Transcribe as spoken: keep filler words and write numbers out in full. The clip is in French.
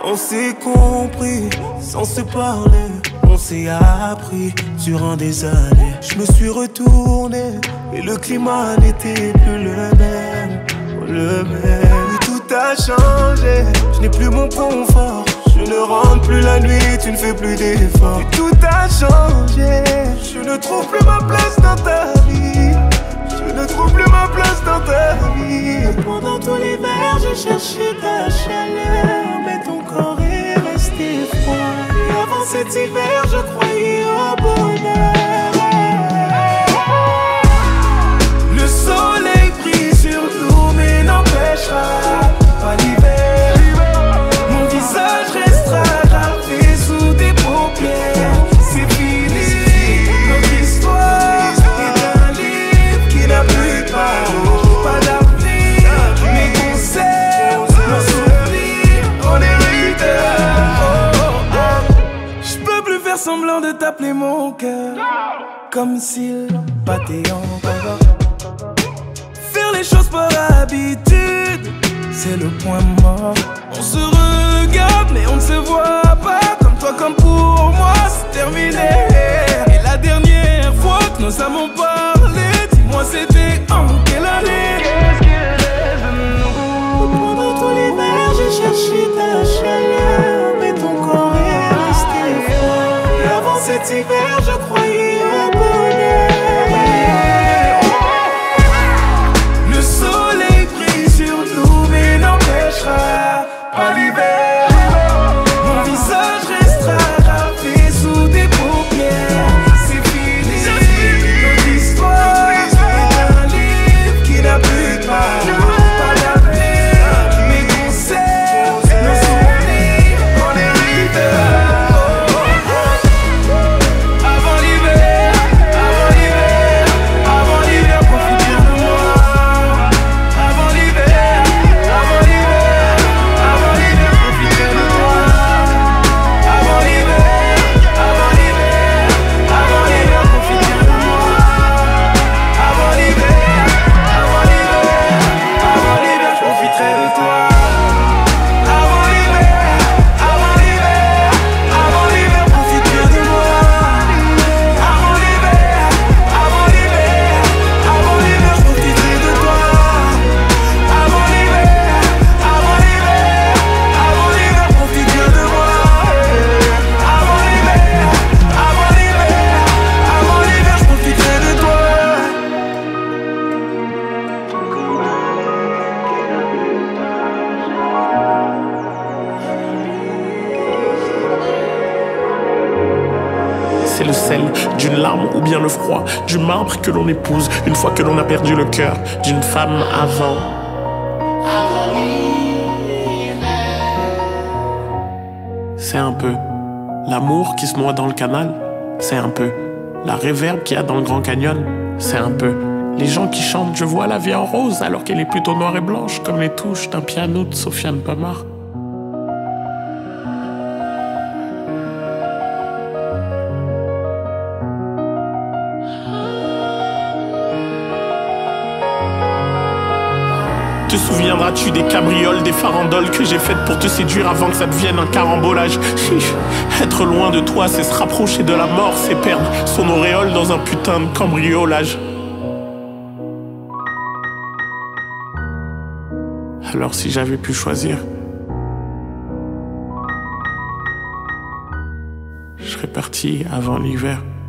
On s'est compris sans se parler, on s'est appris durant des années. Je me suis retourné et le climat n'était plus le même, le même. Et tout a changé, je n'ai plus mon confort. Je ne rentre plus la nuit, tu ne fais plus d'efforts. Et tout a changé, je ne trouve plus ma place dans ta vie. Je ne trouve plus ma place dans ta vie. Pendant tout l'hiver, j'ai cherché ta chaleur, mais ton corps est resté froid. Et avant cet hiver, je croyais au bonheur. Le soleil brille sur nous, mais n'empêchera pas l'hiver. Mon visage restera gravé sous tes paupières. C'est fini, notre histoire est un livre qui n'a plus de page. Pas d'avenir, mais conserve nos souvenirs. On hérite. Oh, oh, oh. Je peux plus faire semblant de t'appeler mon cœur, comme s'il battait encore. Faire les choses par habitude, c'est le point mort. On se regarde mais on ne se voit pas. Comme toi comme pour moi c'est terminé. Et la dernière fois que nous avons parlé, dis-moi c'était en quelle année? Qu'est-ce qu'il reste de nous? Pendant tout l'hiver j'ai cherché ta chaleur, mais ton corps est resté froid. Et avant cet hiver je croyais au bonheur. Le soleil brille sur nous mais n'empêchera pas l'hiver. Mon visage restera gravé sous tes paupières. C'est fini, notre histoire est un livre qui n'a plus de page. Pas d'avenir, mais conserve nos souvenirs. On hérite. Avant l'hiver, avant l'hiver, avant l'hiver, profite bien de moi. Avant l'hiver, avant l'hiver, avant l'hiver, profite bien de toi. Avant l'hiver, avant l'hiver, avant l'hiver, profite bien de moi. Avant l'hiver, avant l'hiver, avant l'hiver, je profiterai de toi. Avant l'hiver, avant l'hiver, avant l'hiver, profite bien de moi. Avant l'hiver, avant l'hiver, avant l'hiver, je profiterai de toi. Avant l'hiver, avant l'hiver, avant l'hiver, profite bien de moi. Avant l'hiver, avant l'hiver, avant l'hiver, je profiterai de toi. C'est le sel d'une larme ou bien le froid du marbre que l'on épouse une fois que l'on a perdu le cœur d'une femme avant. C'est un peu l'amour qui se noie dans le canal. C'est un peu la réverbe qu'il y a dans le Grand Canyon. C'est un peu les gens qui chantent je vois la vie en rose alors qu'elle est plutôt noire et blanche comme les touches d'un piano de Sofiane Pamar. Te souviendras-tu des cabrioles, des farandoles que j'ai faites pour te séduire avant que ça devienne un carambolage? Chiche. Être loin de toi, c'est se rapprocher de la mort, c'est perdre son auréole dans un putain de cambriolage. Alors si j'avais pu choisir, je serais parti avant l'hiver.